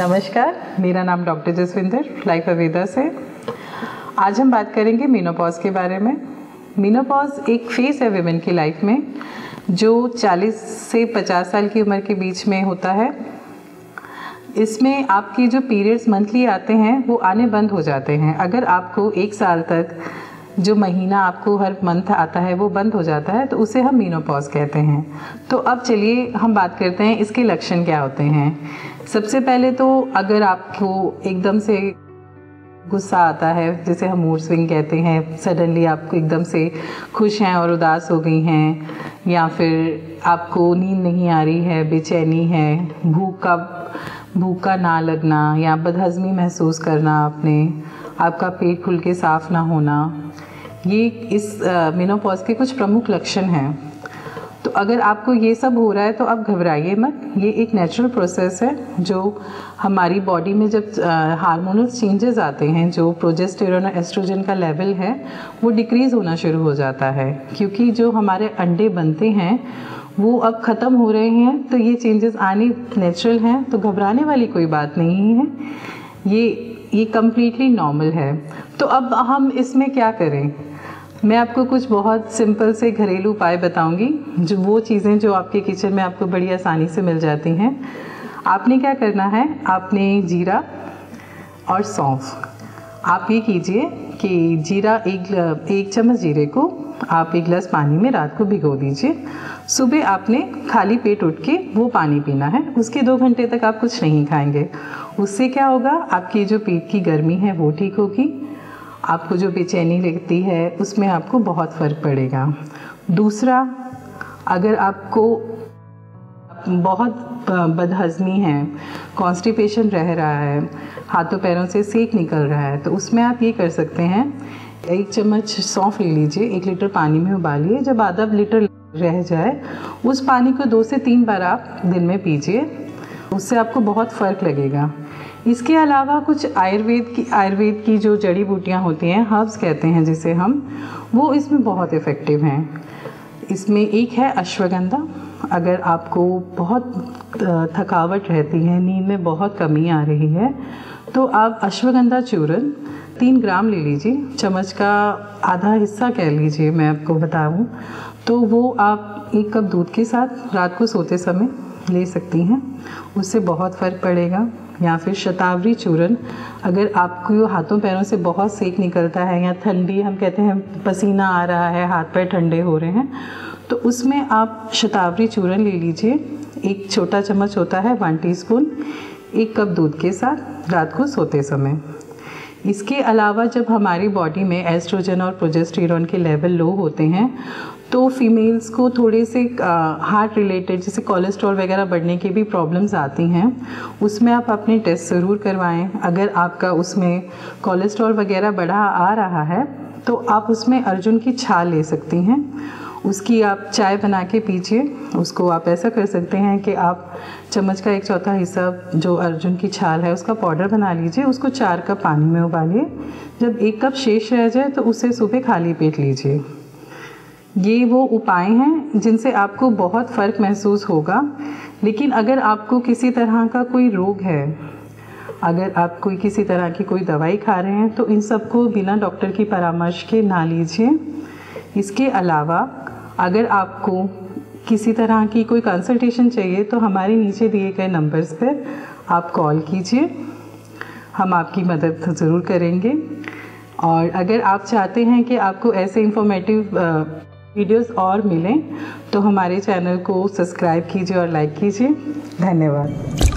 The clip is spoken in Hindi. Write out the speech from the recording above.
नमस्कार, मेरा नाम डॉक्टर जसविंदर लाइफ अवेदा से। आज हम बात करेंगे मेनोपॉज के बारे में। मेनोपॉज एक फेज है विमेन की लाइफ में जो 40 से 50 साल की उम्र के बीच में होता है। इसमें आपकी जो पीरियड्स मंथली आते हैं वो आने बंद हो जाते हैं। अगर आपको 1 साल तक जो महीना आपको हर मंथ आता है वो बंद हो जाता है तो उसे हम मेनोपॉज कहते हैं। तो अब चलिए हम बात करते हैं इसके लक्षण क्या होते हैं। सबसे पहले तो अगर आपको एकदम से गुस्सा आता है, जिसे हम मूड स्विंग कहते हैं, सडनली आपको एकदम से खुश हैं और उदास हो गई हैं, या फिर आपको नींद नहीं आ रही है, बेचैनी है, भूख का ना लगना या बदहज़मी महसूस करना आपका पेट खुल के साफ ना होना, ये इस मेनोपॉज के कुछ प्रमुख लक्षण हैं। तो अगर आपको ये सब हो रहा है तो आप घबराइए मत। ये एक नेचुरल प्रोसेस है जो हमारी बॉडी में जब हार्मोनल चेंजेस आते हैं, जो प्रोजेस्टेरोन और एस्ट्रोजन का लेवल है वो डिक्रीज़ होना शुरू हो जाता है, क्योंकि जो हमारे अंडे बनते हैं वो अब ख़त्म हो रहे हैं। तो ये चेंजेस आने नेचुरल हैं, तो घबराने वाली कोई बात नहीं है। ये कम्प्लीटली नॉर्मल है। तो अब हम इसमें क्या करें? मैं आपको कुछ बहुत सिंपल से घरेलू उपाय बताऊंगी, जो वो चीज़ें जो आपके किचन में आपको बड़ी आसानी से मिल जाती हैं। आपने क्या करना है, आपने जीरा और सौंफ, आप ये कीजिए कि जीरा एक चम्मच जीरे को आप 1 गिलास पानी में रात को भिगो दीजिए। सुबह आपने खाली पेट उठ के वो पानी पीना है। उसके 2 घंटे तक आप कुछ नहीं खाएंगे। उससे क्या होगा, आपकी जो पेट की गर्मी है वो ठीक होगी, आपको जो बेचैनी लगती है उसमें आपको बहुत फ़र्क पड़ेगा। दूसरा, अगर आपको बहुत बदहज़मी है, कॉन्स्टिपेशन रह रहा है, हाथों पैरों से सेक निकल रहा है, तो उसमें आप ये कर सकते हैं, 1 चम्मच सौंफ ले लीजिए, 1 लीटर पानी में उबालिए। जब आधा लीटर रह जाए उस पानी को 2 से 3 बार आप दिन में पीजिए, उससे आपको बहुत फ़र्क लगेगा। इसके अलावा कुछ आयुर्वेद की जो जड़ी बूटियाँ होती हैं, हर्ब्स कहते हैं जिसे हम, वो इसमें बहुत इफ़ेक्टिव हैं। इसमें एक है अश्वगंधा। अगर आपको बहुत थकावट रहती है, नींद में बहुत कमी आ रही है, तो आप अश्वगंधा चूर्ण 3 ग्राम ले लीजिए। चम्मच का आधा हिस्सा कह लीजिए, मैं आपको बताऊं तो वो आप 1 कप दूध के साथ रात को सोते समय ले सकती हैं, उससे बहुत फ़र्क पड़ेगा। या फिर शतावरी चूर्ण, अगर आपको हाथों पैरों से बहुत सेक निकलता है या ठंडी, हम कहते हैं पसीना आ रहा है, हाथ पैर ठंडे हो रहे हैं, तो उसमें आप शतावरी चूर्ण ले लीजिए। 1 छोटा चम्मच होता है 1 टीस्पून, 1 कप दूध के साथ रात को सोते समय। इसके अलावा जब हमारी बॉडी में एस्ट्रोजन और प्रोजेस्टेरोन के लेवल लो होते हैं तो फीमेल्स को थोड़े से हार्ट रिलेटेड जैसे कोलेस्ट्रॉल वगैरह बढ़ने की भी प्रॉब्लम्स आती हैं। उसमें आप अपने टेस्ट ज़रूर करवाएं। अगर आपका उसमें कोलेस्ट्रॉल वगैरह बढ़ा आ रहा है तो आप उसमें अर्जुन की छाल ले सकती हैं। उसकी आप चाय बना के पीजिए। उसको आप ऐसा कर सकते हैं कि आप चम्मच का 1/4 हिस्सा जो अर्जुन की छाल है उसका पाउडर बना लीजिए, उसको 4 कप पानी में उबालिए। जब 1 कप शेष रह जाए तो उसे सुबह खाली पेट लीजिए। ये वो उपाय हैं जिनसे आपको बहुत फ़र्क महसूस होगा। लेकिन अगर आपको किसी तरह का कोई रोग है, अगर आप किसी तरह की कोई दवाई खा रहे हैं, तो इन सबको बिना डॉक्टर की परामर्श के ना लीजिए। इसके अलावा अगर आपको किसी तरह की कोई कंसल्टेशन चाहिए तो हमारे नीचे दिए गए नंबर्स पर आप कॉल कीजिए, हम आपकी मदद ज़रूर करेंगे। और अगर आप चाहते हैं कि आपको ऐसे इंफॉर्मेटिव वीडियोस और मिलें तो हमारे चैनल को सब्सक्राइब कीजिए और लाइक कीजिए। धन्यवाद।